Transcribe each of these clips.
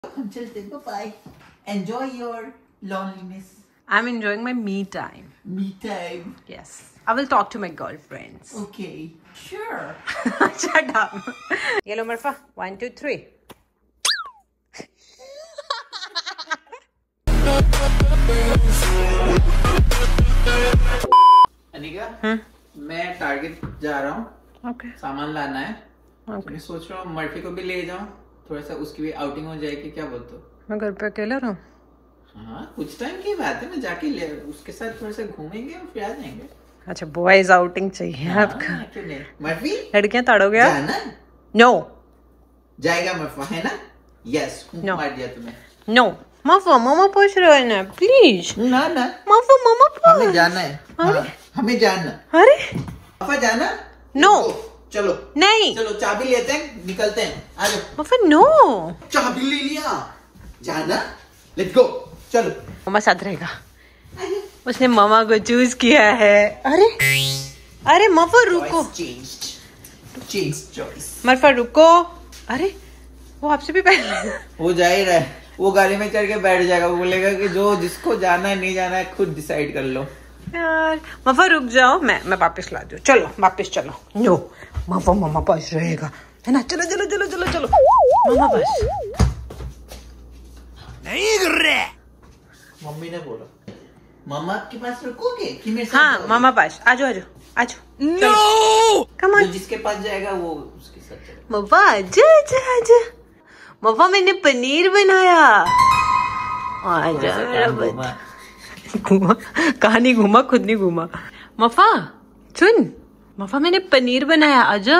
हम चलते हैं, bye. Enjoy your loneliness. I'm enjoying my me time. Me time. Yes. I will talk to my girlfriends. Okay. Sure. Shut up. Yellow Marfa. 1, 2, 3. Anika, मैं target जा रहा हूँ. Okay. सामान लाना है. Okay. मैं सोच रहा हूँ मर्फी को भी ले जाऊँ. थोड़ा सा उसकी भी आउटिंग हो जाएगी. क्या बोलते हो? मैं घर पे अकेला रहूँ? हाँ, कुछ टाइम की बात है. मैं जाके ले उसके साथ थोड़ा सा घूमेंगे और फिर आ जाएंगे. अच्छा, बॉयज आउटिंग चाहिए आपका? क्यों नहीं? मर्फी, लड़कियां ताड़ोगे आप? जाना? नो. जाएगा मर्फा, है ना? यस. No. मार दिया तुम्हें. नो. माफा, मामा पूछ रहे हैं ना, प्लीज. ना ना. माफा, मामा पूछ. हमें जाना है. हाँ, हमें जाना. अरे. माफा जाना? नो. चलो. नहीं. चलो चाबी लेते हैं, निकलते हैं. आ जाओ. माफा नो. चाबी ले लिया. जाना? Let's go. चलो. मामा साथ रहेगा. उसने मामा को चूज किया है. अरे अरे मफा रुको. Change choice. मरफा रुको. अरे वो आपसे भी पहले वो जा ही रहा है. वो गाड़ी में चढ़ के बैठ जाएगा. वो बोलेगा कि जो जिसको जाना है नहीं जाना है खुद डिसाइड कर लो. यार मफा रुक जाओ. मैं वापस ला दूं. चलो वापस चलो. नो मफा मामा पास रहेगा, है ना? चलो चलो चलो चलो चलो. मामा पास नहीं कर रहे. मम्मी ने बोला मामा के पास रुकोगे कि मेरे साथ हाँ जाओगे? मामा पास. आजो आजो आजो. No come on. जो जिसके पास जाएगा वो उसके साथ चलेगा. मफा आजा आजा आजा. मफा मैंने पनीर बनाया. आजा मेरा बच्चा. घूमा कहानी, घूमा खुद नहीं घूमा. मफा सुन. मफा मैंने पनीर बनाया. आजा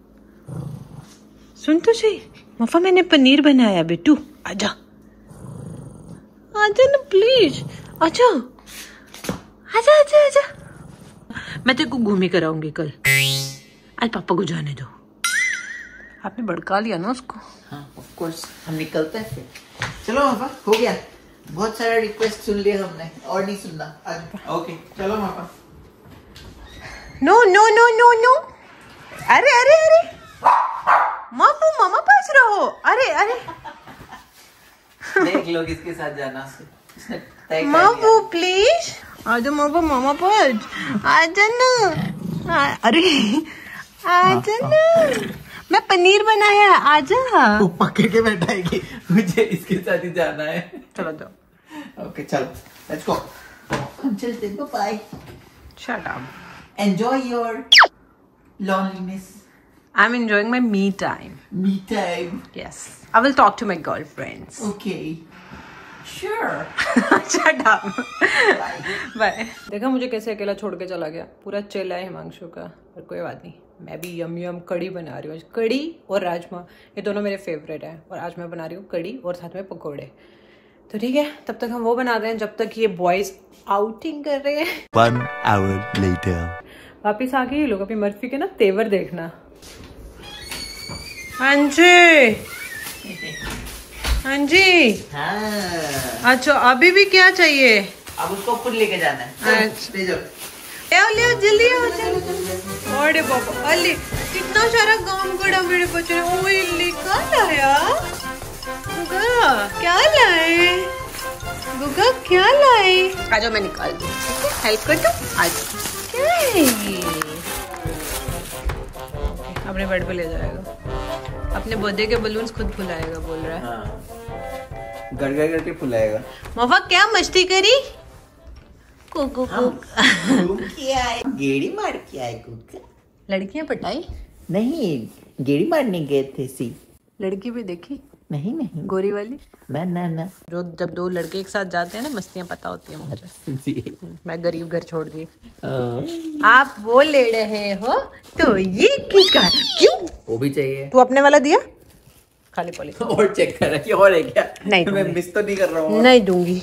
सुन तो सही. मफा मैंने पनीर बनाया बेटू. आजा आजा ना प्लीज. आजा आजा आजा आजा. मैं तेरे को घूमी कराऊंगी कल. आज पापा को जाने दो. आपने भड़का लिया ना उसको. हाँ ऑफ कोर्स. हम निकलते हैं फिर. चलो मापा, हो गया. बहुत सारा रिक्वेस्ट सुन लिया हमने, और नहीं सुनना. ओके चलो मापा. No no no no no. अरे अरे अरे माफू मामा पास रहो. अरे अरे देख लो किसके साथ जाना. माफू प्लीज. आजा माफू मामा पास. आजा ना. अरे आजा ना. मैं पनीर बनाया. आजा. वो पकड़ के बैठाएगी. मुझे इसके साथ ही जाना है. चलो जाओ. ओके चलो लेट्स गो. हम चलते हैं. Bye. Shut up. Enjoy your loneliness. I'm enjoying my me time. Me time. Yes. I will talk to my girlfriends. Okay. Sure. Shut up. Bye. Bye. देखा मुझे कैसे अकेला छोड़ के चला गया. पूरा चिल है हिमांशु का. पर कोई बात नहीं. मैं भी यम यम कड़ी बना रही हूँ. कड़ी और राजमा ये दोनों मेरे फेवरेट हैं. और आज मैं बना रही हूँ कड़ी और साथ में पकोड़े. तो ठीक है, तब तक हम वो बना रहे हैं जब तक ये बॉयज आउटिंग कर रहे हैं. 1 hour later. वापिस आ गए ये लोग. अभी मर्फी के ना तेवर देखना. हाँ जी हाँ जी. हाँ. अच्छा अभी भी क्या चाहिए? अब उसको खुद लेके जाना है. अच्छा. ले जाओ. ले जल्दी आओ जल्दी. अरे बाबा अली कितना सारा काम करा मेरे बच्चे ने. ओए लिखा लाया. गुगा क्या लाए? गुगा क्या लाए? आ जाओ मैं निकाल दूँ. हेल्प कर दो. आ जाओ. क्या है ये? अपने बेड पे ले जाएगा. अपने बर्थडे के बलून्स खुद फुलाएगा बोल रहा है. हाँ. गड़गड़ करके फुलाएगा. मफा क्या मस्ती करी? कुकु गेड़ी मार के आए. कुक लड़कियां पटाई नहीं, गेड़ी मारने गए थे. सी लड़की भी देखी? नहीं नहीं. गोरी वाली. ना ना ना. जो जब दो लड़के एक साथ जाते हैं ना मस्तियां पता होती है मुझे. जी. मैं गरीब घर छोड़ दी. आप वो ले रहे हो तो ये किसका है? क्यों? वो भी चाहिए. तू अपने वाला दिया? खाली पॉली. और चेक कर रहा है और है क्या? नहीं मैं मिस तो नहीं कर रहा हूँ. नहीं दूंगी.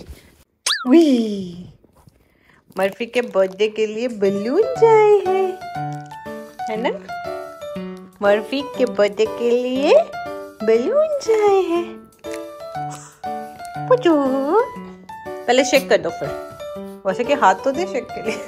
मर्फी के बर्थडे के लिए बलून आए हैं, है ना? मर्फी के बर्थडे के लिए बलून आए हैं. पहले शेक कर दो फिर. वैसे कि हाथ तो दे शेक के लिए.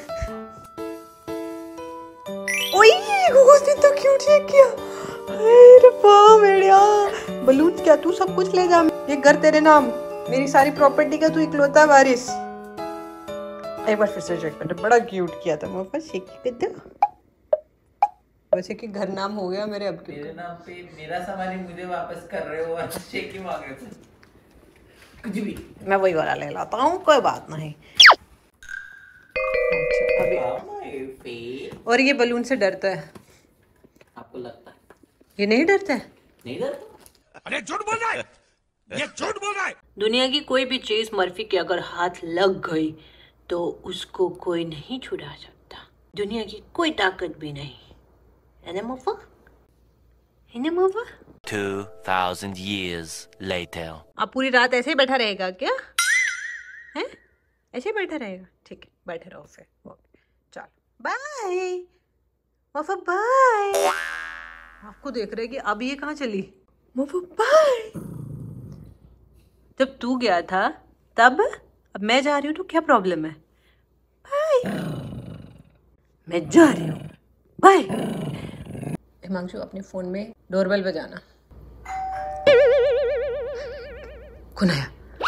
उसने तो क्यूट शेक किया. अरे वाह मेरा बलून. क्या तू सब कुछ ले जा. ये घर तेरे नाम, मेरी सारी प्रॉपर्टी का तू इकलौता वारिस। एक बार फिर से चेक कर, बड़ा क्यूट किया था मेरे पास। शेकी कर दो, वैसे कि घर नाम हो गया मेरे। अब मेरे नाम पे मेरा सामान ही मुझे वापस कर रहे हो और शेकी मांग रहे थे। कुछ भी मैं वही वाला ले लाता हूँ, कोई बात नहीं। अभी और ये बलून से डरता है, आपको लगता है? ये नहीं डरता है? नहीं डरता? अरे झूठ बोल रहा है, ये झूठ बोल रहा है। दुनिया की कोई भी चीज मर्फी के अगर हाथ लग गई तो उसको कोई नहीं छुड़ा सकता, दुनिया की कोई ताकत भी नहीं, है ना मोफा? है ना मोफा? 2000 years later. आप पूरी रात ऐसे ही बैठा रहेगा क्या? हैं? ऐसे ही बैठा रहेगा? ठीक है, बैठे रहो फिर। चलो बाय मोफा, बाय। आपको देख रहे कि अब ये कहाँ चली? मोफा बाय। जब तू गया था तब, अब मैं जा रही हूँ तो क्या प्रॉब्लम है? बाय, मैं जा रही हूँ, बाय। हिमांशु अपने फोन में डोरबेल बजाना। कौन आया?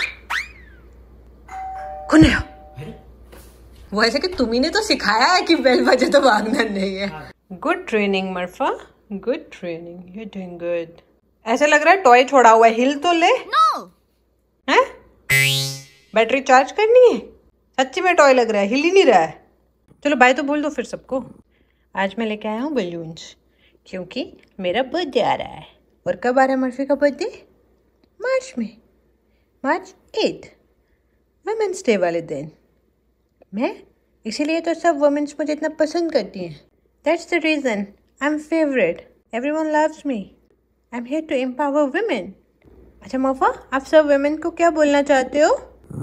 कौन आया? वो ऐसे कि तुम्ही ने तो सिखाया है कि बेल बजे तो भागना नहीं है। गुड ट्रेनिंग मर्फा, good training, you doing good. ऐसा लग रहा है टॉय छोड़ा हुआ है, हिल तो ले। no. हैं? बैटरी चार्ज करनी है? सच्ची में टॉय लग रहा है, हिल ही नहीं रहा है। चलो बाय तो बोल दो फिर सबको। आज मैं लेके आया हूँ बलून्स, क्योंकि मेरा बर्थडे आ रहा है। और कब आ रहा है मर्फी का बर्थडे? मार्च में, मार्च 8, वुमेन्स डे वाले दिन। मैं इसीलिए तो सब वुमेन्स मुझे इतना पसंद करती हैं। That's the reason I am favourite, everyone loves me, I am here to empower women. अच्छा मोफा, आप सब वुमेन को क्या बोलना चाहते हो?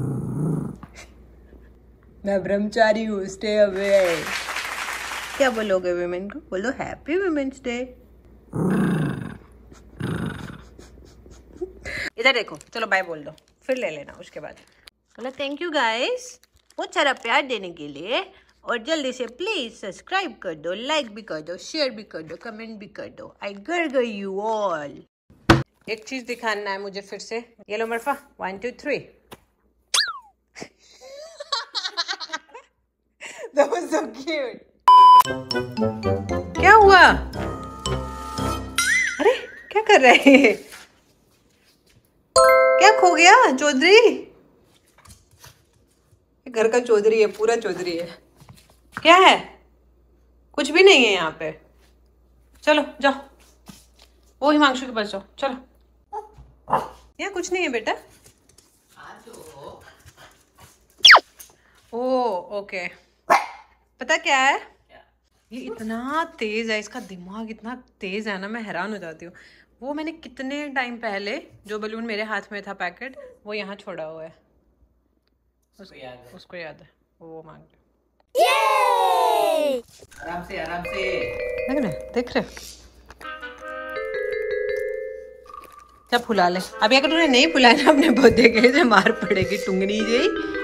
मैं ब्रह्मचारी हूँ, स्टे अवे। क्या बोलोगे वुमेन को? बोलो हैप्पी वुमेन्स डे। इधर देखो, चलो बाय बोल दो, फिर ले लेना उसके बाद। बोला थैंक यू गाइस बहुत सारा प्यार देने के लिए, और जल्दी से प्लीज सब्सक्राइब कर दो, लाइक भी कर दो, शेयर भी कर दो, कमेंट भी कर दो। आई गर्ग यू ऑल। एक चीज दिखाना है मुझे फिर से। ये लो Marpha, 1 2 3। That was so cute. क्या हुआ? अरे क्या कर रहे हैं? क्या खो गया चौधरी? घर का चौधरी है, पूरा चौधरी है। क्या है? कुछ भी नहीं है यहाँ पे। चलो जाओ, वो हिमांशु के पास जाओ, चलो। यहाँ कुछ नहीं है बेटा। ओ ओके, पता क्या है? ये इतना तेज है, इसका दिमाग इतना तेज है ना, मैं हैरान हो जाती हूँ। वो मैंने कितने टाइम पहले जो बलून मेरे हाथ में था पैकेट, वो यहाँ छोड़ा हुआ है। उसको याद है, वो मांग लो। आराम से आराम से। देख रहे जब फुला ले। अब अगर तूने नहीं फुलाया ना अपने बर्थडे के लिए, मार पड़ेगी टुंगनी जी।